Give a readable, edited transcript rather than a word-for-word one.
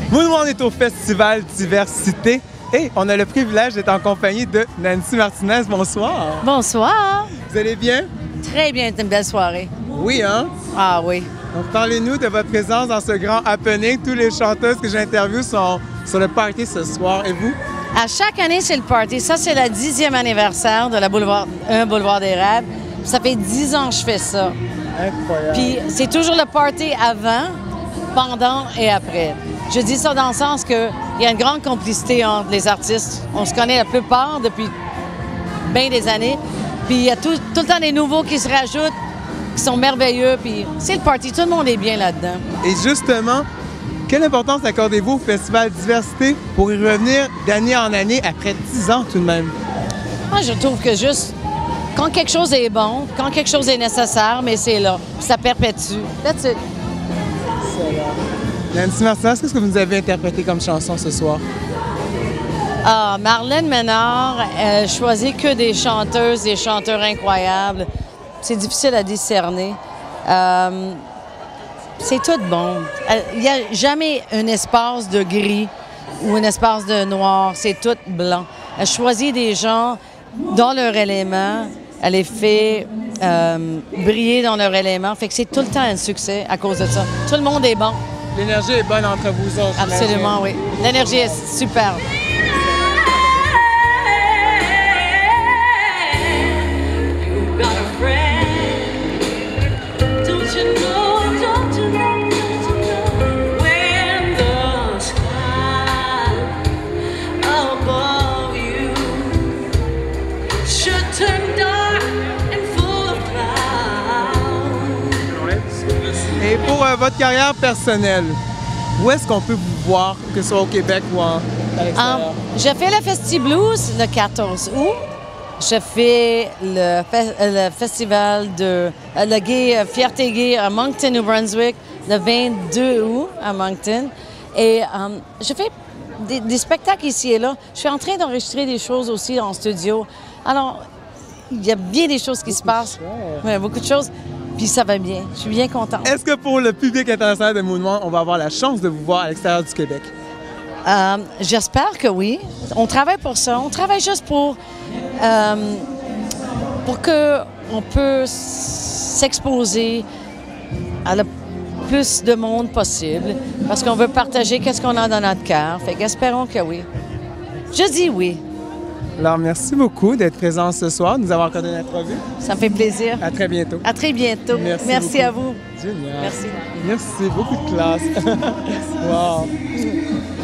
On est au Festival Diversité et on a le privilège d'être en compagnie de Nancy Martinez. Bonsoir. Bonsoir. Vous allez bien? Très bien, c'est une belle soirée. Oui, hein? Ah oui. Donc, parlez-nous de votre présence dans ce grand happening. Toutes les chanteuses que j'interviewe sont sur le party ce soir. Et vous? À chaque année, c'est le party. Ça, c'est le 10e anniversaire de la Boulevard des Rêves. Ça fait 10 ans que je fais ça. Incroyable. Puis c'est toujours le party avant, pendant et après. Je dis ça dans le sens qu'il y a une grande complicité entre les artistes. On se connaît la plupart depuis bien des années. Puis il y a tout le temps des nouveaux qui se rajoutent, qui sont merveilleux. Puis c'est le party, tout le monde est bien là-dedans. Et justement, quelle importance accordez-vous au Festival Diversité pour y revenir d'année en année après 10 ans tout de même? Moi, je trouve que juste quand quelque chose est bon, quand quelque chose est nécessaire, mais c'est là. Puis ça perpétue. That's it. Nancy Martinez, qu'est-ce que vous nous avez interprété comme chanson ce soir? Ah, Marlène Ménard, elle choisit que des chanteuses, des chanteurs incroyables. C'est difficile à discerner. C'est tout bon. Il n'y a jamais un espace de gris ou un espace de noir. C'est tout blanc. Elle choisit des gens dans leur élément. Elle les fait briller dans leur élément. Fait que c'est tout le temps un succès à cause de ça. Tout le monde est bon. L'énergie est bonne entre vous autres. Absolument, oui. L'énergie est superbe. Et pour votre carrière personnelle, où est-ce qu'on peut vous voir, que ce soit au Québec ou à l'extérieur? Je fais le Festi Blues le 14 août. Je fais le festival de le gay, Fierté Gay à Moncton, New Brunswick, le 22 août à Moncton. Et je fais des spectacles ici et là. Je suis en train d'enregistrer des choses aussi en studio. Alors, il y a bien des choses qui se passent. Ouais, beaucoup de choses. Puis ça va bien. Je suis bien contente. Est-ce que pour le public international de Mouvement, on va avoir la chance de vous voir à l'extérieur du Québec? J'espère que oui. On travaille pour ça. On travaille juste pour qu'on puisse s'exposer à le plus de monde possible parce qu'on veut partager qu'est-ce qu'on a dans notre cœur. Fait qu'espérons que oui. Je dis oui. Alors, merci beaucoup d'être présent ce soir, de nous avoir accordé notre entrevue. Ça me fait plaisir. À très bientôt. À très bientôt. Merci à vous. Génial. Merci. Merci, beaucoup de classe. Wow.